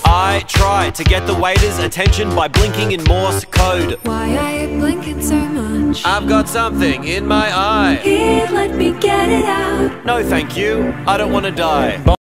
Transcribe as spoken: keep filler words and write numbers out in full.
I try to get the waiter's attention by blinking in Morse code. Why are you blinking so much? I've got something in my eye. Here, let me get it out. No thank you, I don't want to die.